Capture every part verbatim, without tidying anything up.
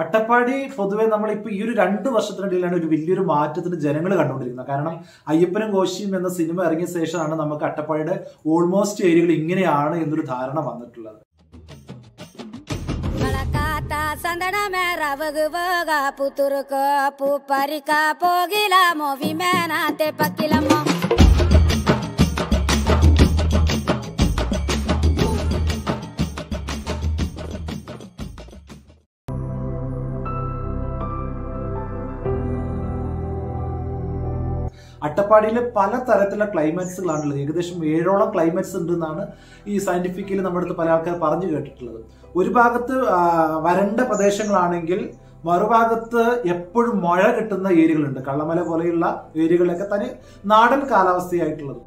അട്ടപ്പാടി പൊതുവെ നമ്മളിപ്പോൾ ഈ ഒരു രണ്ട് വർഷത്തിനിടയിലാണ് ഒരു വലിയൊരു മാറ്റത്തിന് ജനങ്ങൾ കണ്ടുകൊണ്ടിരിക്കുന്നത്. കാരണം അയ്യപ്പനും കോശിയും എന്ന സിനിമ ഇറങ്ങിയ ശേഷമാണ് നമുക്ക് അട്ടപ്പാടിയുടെ ഓൾമോസ്റ്റ് ഏരിയകൾ ഇങ്ങനെയാണ് എന്നൊരു ധാരണ വന്നിട്ടുള്ളത്. അട്ടപ്പാടിയിലെ പല തരത്തിലുള്ള ക്ലൈമറ്റ്സുകളാണുള്ളത്. ഏകദേശം ഏഴോളം ക്ലൈമറ്റ്സ് ഉണ്ടെന്നാണ് ഈ സയന്റിഫിക്കലി നമ്മുടെ അടുത്ത് പല ആൾക്കാർ പറഞ്ഞു കേട്ടിട്ടുള്ളത്. ഒരു ഭാഗത്ത് വരണ്ട പ്രദേശങ്ങളാണെങ്കിൽ മറുഭാഗത്ത് എപ്പോഴും മഴ കിട്ടുന്ന ഏരിയകളുണ്ട്. കള്ളമല പോലെയുള്ള ഏരിയകളിലൊക്കെ തനി നാടൻ കാലാവസ്ഥയായിട്ടുള്ളത്.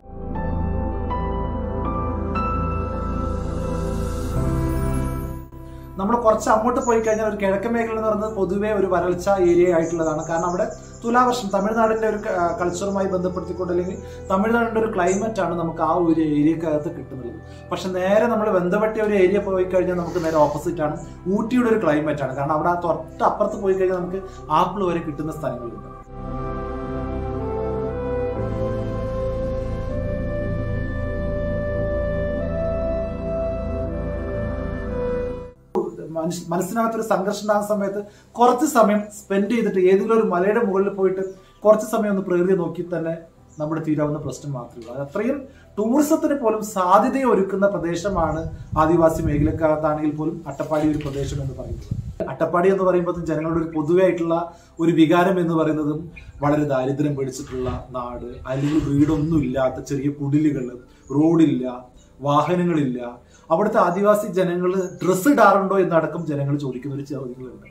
നമ്മൾ കുറച്ച് അങ്ങോട്ട് പോയി കഴിഞ്ഞാൽ ഒരു കിഴക്കൻ മേഖല എന്ന് പറയുന്നത് പൊതുവെ ഒരു വരൾച്ച ഏരിയ ആയിട്ടുള്ളതാണ്. കാരണം അവിടെ തുലാവർഷം തമിഴ്നാടിന്റെ ഒരു കൾച്ചറുമായി ബന്ധപ്പെടുത്തിക്കൊണ്ട് അല്ലെങ്കിൽ തമിഴ്നാടിന്റെ ഒരു ക്ലൈമറ്റ് ആണ് നമുക്ക് ആ ഒരു ഏരിയക്കകത്ത് കിട്ടുന്നത്. പക്ഷെ നേരെ നമ്മൾ ബന്ധപ്പെട്ട ഒരു ഏരിയ പോയി കഴിഞ്ഞാൽ നമുക്ക് നേരെ ഓപ്പോസിറ്റ് ആണ്. ഊട്ടിയുടെ ഒരു ക്ലൈമറ്റ് ആണ്. കാരണം അവിടെ തൊട്ട് അപ്പുറത്ത് പോയി കഴിഞ്ഞാൽ നമുക്ക് ആപ്പിൾ വരെ കിട്ടുന്ന സ്ഥലങ്ങളുണ്ട്. മനസ്സിനകത്തൊരു സംഘർഷം ഉണ്ടാകുന്ന സമയത്ത് കുറച്ച് സമയം സ്പെൻഡ് ചെയ്തിട്ട് ഏതെങ്കിലും ഒരു മലയുടെ മുകളിൽ പോയിട്ട് കുറച്ച് സമയം ഒന്ന് പ്രകൃതി നോക്കി തന്നെ നമ്മുടെ തീരാവുന്ന പ്രശ്നം മാത്രമേ ഉള്ളൂ. അത്രയും ടൂറിസത്തിന് പോലും സാധ്യതയെ ഒരുക്കുന്ന പ്രദേശമാണ് ആദിവാസി മേഖലക്കകത്താണെങ്കിൽ പോലും അട്ടപ്പാടി ഒരു പ്രദേശം എന്ന് പറയുന്നത്. അട്ടപ്പാടി എന്ന് പറയുമ്പോൾ ജനങ്ങളുടെ ഒരു പൊതുവായിട്ടുള്ള ഒരു വികാരം എന്ന് പറയുന്നതും വളരെ ദാരിദ്ര്യം പിടിച്ചിട്ടുള്ള നാട്, അല്ലെങ്കിൽ വീടൊന്നും ഇല്ലാത്ത ചെറിയ കുടിലുകൾ, റോഡില്ല, വാഹനങ്ങളില്ല. അവിടുത്തെ ആദിവാസി ജനങ്ങൾ ഡ്രസ്സ് ഇടാറുണ്ടോ എന്നടക്കം ജനങ്ങൾ ചോദിക്കുന്ന ഒരു ചോദ്യങ്ങളുണ്ട്.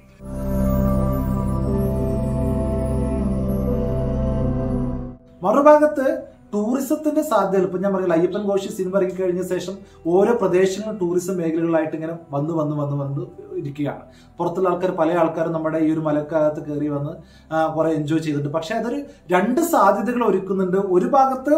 മറുഭാഗത്ത് ടൂറിസത്തിന്റെ സാധ്യതകൾ ഇപ്പൊ ഞാൻ പറയില്ല, അയ്യപ്പൻ കോശി സിനിമ ഇറങ്ങി കഴിഞ്ഞ ശേഷം ഓരോ പ്രദേശങ്ങളും ടൂറിസം മേഖലകളായിട്ട് ഇങ്ങനെ വന്ന് വന്ന് വന്ന് വന്ന് ഇരിക്കുകയാണ്. പുറത്തുള്ള ആൾക്കാർ പല ആൾക്കാരും നമ്മുടെ ഈ ഒരു മലക്കകത്ത് കയറി വന്ന് കുറെ എൻജോയ് ചെയ്തിട്ടുണ്ട്. പക്ഷെ അതൊരു രണ്ട് സാധ്യതകൾ ഒരുക്കുന്നുണ്ട്. ഒരു ഭാഗത്ത്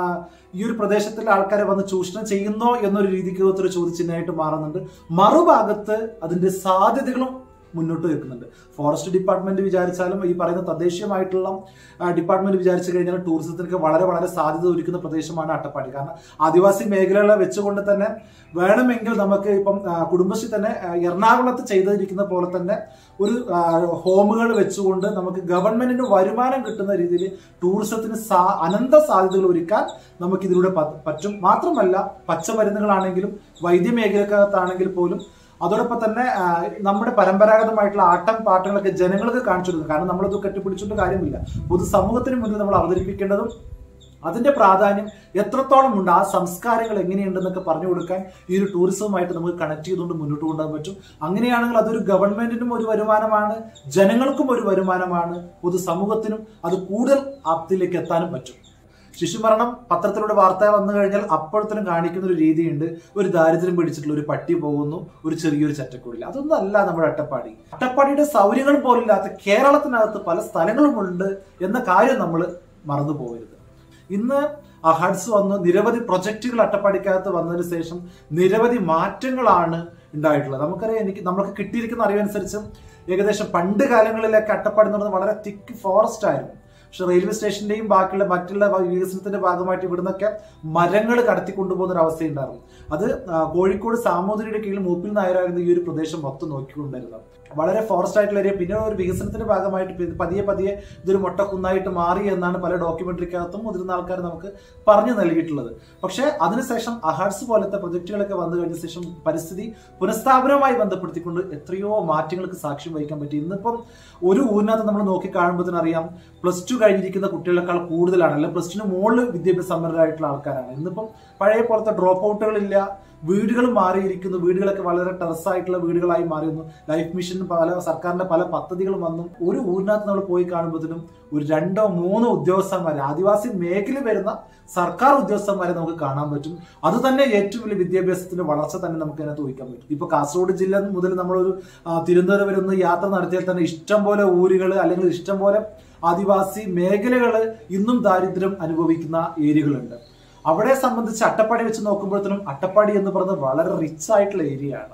ഈ ഒരു പ്രദേശത്തിലെ ആൾക്കാരെ വന്ന് ചൂഷണം ചെയ്യുന്നോ എന്നൊരു രീതിക്ക് ഒരു ചോദ്യചിഹ്നമായിട്ട് മാറുന്നുണ്ട്. മറുഭാഗത്ത് അതിന്റെ സാധ്യതകളും മുന്നോട്ട് വെക്കുന്നുണ്ട്. ഫോറസ്റ്റ് ഡിപ്പാർട്ട്മെന്റ് വിചാരിച്ചാലും ഈ പറയുന്ന തദ്ദേശീയമായിട്ടുള്ള ഡിപ്പാർട്ട്മെന്റ് വിചാരിച്ചു കഴിഞ്ഞാൽ ടൂറിസത്തിനൊക്കെ വളരെ വളരെ സാധ്യത ഒരുക്കുന്ന പ്രദേശമാണ് അട്ടപ്പാടി. കാരണം ആദിവാസി മേഖലകളെ വെച്ചുകൊണ്ട് തന്നെ വേണമെങ്കിൽ നമുക്ക് ഇപ്പം കുടുംബശ്രീ തന്നെ എറണാകുളത്ത് ചെയ്തിരിക്കുന്ന പോലെ തന്നെ ഒരു ഹോമുകൾ വെച്ചുകൊണ്ട് നമുക്ക് ഗവൺമെന്റിന് വരുമാനം കിട്ടുന്ന രീതിയിൽ ടൂറിസത്തിന് അനന്ത സാധ്യതകൾ ഒരുക്കാൻ നമുക്ക് ഇതിലൂടെ പറ്റും. മാത്രമല്ല പച്ചമരുന്നുകളാണെങ്കിലും വൈദ്യമേഖലക്കകത്താണെങ്കിൽ പോലും അതോടൊപ്പം തന്നെ നമ്മുടെ പരമ്പരാഗതമായിട്ടുള്ള ആട്ടം പാട്ടങ്ങളൊക്കെ ജനങ്ങൾക്ക് കാണിച്ചു കൊടുക്കും. കാരണം നമ്മളത് കെട്ടിപ്പിടിച്ചുകൊണ്ട് കാര്യമില്ല. പൊതുസമൂഹത്തിന് മുന്നിൽ നമ്മൾ അവതരിപ്പിക്കേണ്ടതും അതിന്റെ പ്രാധാന്യം എത്രത്തോളം ഉണ്ട്, ആ സംസ്കാരങ്ങൾ എങ്ങനെയുണ്ടെന്നൊക്കെ പറഞ്ഞു കൊടുക്കാൻ ഈ ഒരു ടൂറിസവുമായിട്ട് നമുക്ക് കണക്ട് ചെയ്തുകൊണ്ട് മുന്നോട്ട് കൊണ്ടുപോകാൻ പറ്റും. അങ്ങനെയാണെങ്കിൽ അതൊരു ഗവൺമെന്റിനും ഒരു വരുമാനമാണ്, ജനങ്ങൾക്കും ഒരു വരുമാനമാണ്, പൊതുസമൂഹത്തിനും അത് കൂടുതൽ ആപ്തിയിലേക്ക് എത്താനും പറ്റും. ശിശുമരണം പത്രത്തിലൂടെ വാർത്ത വന്നു കഴിഞ്ഞാൽ അപ്പോഴത്തേനും കാണിക്കുന്ന ഒരു രീതിയുണ്ട്. ഒരു ദാരിദ്ര്യം പിടിച്ചിട്ടുള്ള ഒരു പട്ടി പോകുന്നു ഒരു ചെറിയൊരു ചറ്റക്കുടിൽ. അതൊന്നും അല്ല നമ്മുടെ അട്ടപ്പാടി. അട്ടപ്പാടിയുടെ സൗകര്യങ്ങൾ പോലില്ലാത്ത കേരളത്തിനകത്ത് പല സ്ഥലങ്ങളുമുണ്ട് എന്ന കാര്യം നമ്മൾ മറന്നു പോകരുത്. ഇന്ന് അഹാഡ്സ് വന്നു, നിരവധി പ്രൊജക്ടുകൾ അട്ടപ്പാടിക്കകത്ത് വന്നതിന് ശേഷം നിരവധി മാറ്റങ്ങളാണ് ഉണ്ടായിട്ടുള്ളത്. നമുക്കറിയാം, എനിക്ക് നമുക്ക് കിട്ടിയിരിക്കുന്ന അറിവനുസരിച്ച് ഏകദേശം പണ്ട് കാലങ്ങളിലൊക്കെ അട്ടപ്പാടി എന്ന് പറയുന്നത് വളരെ തിക്ക് ഫോറസ്റ്റ് ആയിരുന്നു. പക്ഷെ റെയിൽവേ സ്റ്റേഷന്റെയും ബാക്കിയുള്ള മറ്റുള്ള വികസനത്തിന്റെ ഭാഗമായിട്ട് ഇവിടുന്നൊക്കെ മരങ്ങൾ കടത്തിക്കൊണ്ടുപോകുന്ന ഒരു അവസ്ഥയുണ്ടായിരുന്നു. അത് കോഴിക്കോട് സാമൂതിരിയുടെ കീഴിൽ മൂപ്പിൽ നായരായിരുന്നു ഈ ഒരു പ്രദേശം മൊത്തം നോക്കിക്കൊണ്ടിരുന്നത്. വളരെ ഫോറസ്റ്റ് ആയിട്ടുള്ള ഏരിയ. പിന്നെ ഒരു വികസനത്തിന്റെ ഭാഗമായിട്ട് പതിയെ പതിയെ ഇതൊരു മൊട്ടക്കുന്നായിട്ട് മാറി എന്നാണ് പല ഡോക്യുമെന്ററിക്കകത്തും മുതിർന്ന ആൾക്കാർ നമുക്ക് പറഞ്ഞു നൽകിയിട്ടുള്ളത്. പക്ഷെ അതിനുശേഷം അഹാഡ്സ് പോലത്തെ പ്രൊജക്ടുകളൊക്കെ വന്നു കഴിഞ്ഞ ശേഷം പരിസ്ഥിതി പുനഃസ്ഥാപനവുമായി ബന്ധപ്പെടുത്തിക്കൊണ്ട് എത്രയോ മാറ്റങ്ങൾക്ക് സാക്ഷ്യം വഹിക്കാൻ പറ്റി. ഇന്നിപ്പം ഒരു ഊരിനകത്ത് നമ്മൾ നോക്കി കാണുമ്പോൾ അറിയാം, പ്ലസ് ടു കഴിഞ്ഞിരിക്കുന്ന കുട്ടികളെക്കാൾ കൂടുതലാണ്, അല്ലെങ്കിൽ പ്ലസ് ടുന് മുകളിൽ വിദ്യാഭ്യാസ സമ്പന്നരായിട്ടുള്ള ആൾക്കാരാണ്. ഇന്നിപ്പം പഴയ പോലത്തെ ഡ്രോപ്പ് ഔട്ടുകളില്ല, വീടുകൾ മാറിയിരിക്കുന്നു. വീടുകളൊക്കെ വളരെ ടെറസായിട്ടുള്ള വീടുകളായി മാറിയിരുന്നു. ലൈഫ് മിഷൻ പല സർക്കാരിന്റെ പല പദ്ധതികളും വന്നു. ഒരു ഊരിനകത്ത് നമ്മൾ പോയി കാണുമ്പോഴത്തേനും ഒരു രണ്ടോ മൂന്നോ ഉദ്യോഗസ്ഥന്മാരെ, ആദിവാസി മേഖല വരുന്ന സർക്കാർ ഉദ്യോഗസ്ഥന്മാരെ നമുക്ക് കാണാൻ പറ്റും. അത് തന്നെ ഏറ്റവും വലിയ വിദ്യാഭ്യാസത്തിന്റെ വളർച്ച തന്നെ നമുക്ക് അതിനകത്ത് ഊഹിക്കാൻ പറ്റും. ഇപ്പൊ കാസർഗോഡ് ജില്ല മുതൽ നമ്മളൊരു തിരുവനന്തപുരം വരെ ഒന്ന് യാത്ര നടത്തിയാൽ തന്നെ ഇഷ്ടം പോലെ ഊരുകൾ അല്ലെങ്കിൽ ഇഷ്ടം പോലെ ആദിവാസി മേഖലകൾ ഇന്നും ദാരിദ്ര്യം അനുഭവിക്കുന്ന ഏരിയകളുണ്ട്. അവിടെ സംബന്ധിച്ച് അട്ടപ്പാടി വെച്ച് നോക്കുമ്പോഴത്തേനും അട്ടപ്പാടി എന്ന് പറയുന്നത് വളരെ റിച്ച് ആയിട്ടുള്ള ഏരിയ ആണ്.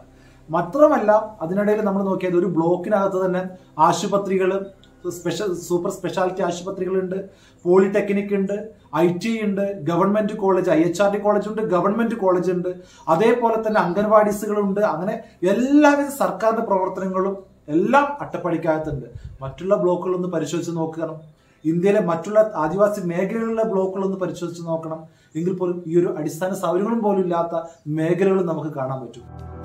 മാത്രമല്ല അതിനിടയിൽ നമ്മൾ നോക്കിയത് ഒരു ബ്ലോക്കിനകത്ത് തന്നെ ആശുപത്രികൾ, സ്പെഷ്യൽ സൂപ്പർ സ്പെഷ്യാലിറ്റി ആശുപത്രികളുണ്ട്, പോളിടെക്നിക് ഉണ്ട്, ഐ ടി ഉണ്ട്, government college, I H R D college ഉണ്ട്, ഗവൺമെന്റ് കോളേജ് ഉണ്ട്, അതേപോലെ തന്നെ അംഗൻവാടീസുകളുണ്ട്. അങ്ങനെ എല്ലാവിധ സർക്കാരിന്റെ പ്രവർത്തനങ്ങളും എല്ലാം അട്ടപ്പാടിക്കകത്തുണ്ട്. മറ്റുള്ള ബ്ലോക്കുകളൊന്ന് പരിശോധിച്ച് നോക്കണം, ഇന്ത്യയിലെ മറ്റുള്ള ആദിവാസി മേഖലകളിലെ ബ്ലോക്കുകളൊന്ന് പരിശോധിച്ച് നോക്കണം. എങ്കിൽ പോലും ഈ ഒരു അടിസ്ഥാന സൗകര്യങ്ങളും പോലും ഇല്ലാത്ത മേഖലകളും നമുക്ക് കാണാൻ പറ്റും.